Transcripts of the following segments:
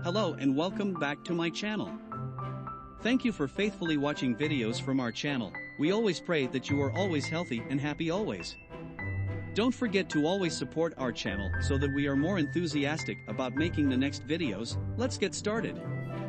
Hello and welcome back to my channel. Thank you for faithfully watching videos from our channel. We always pray that you are always healthy and happy always. Don't forget to always support our channel so that we are more enthusiastic about making the next videos. Let's get started.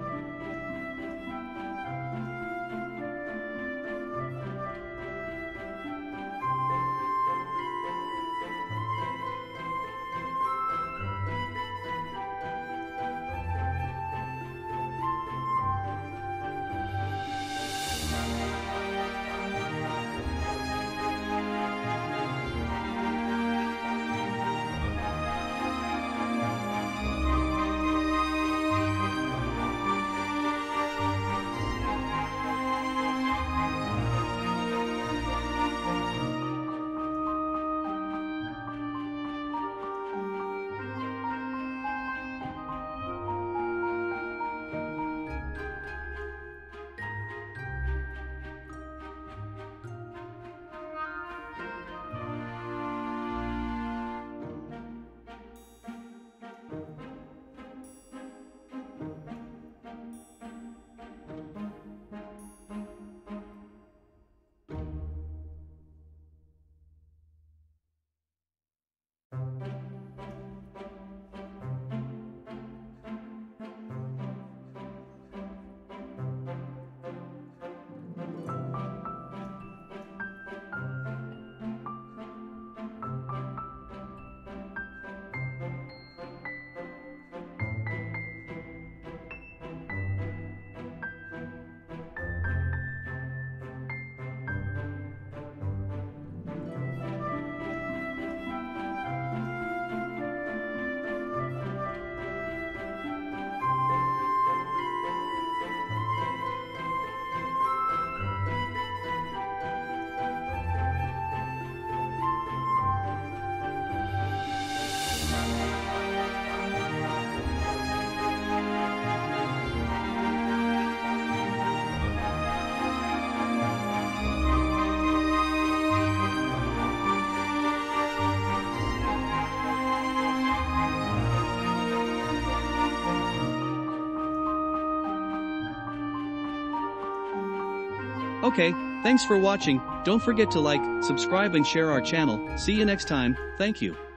Okay, thanks for watching. Don't forget to like, subscribe and share our channel. See you next time. Thank you.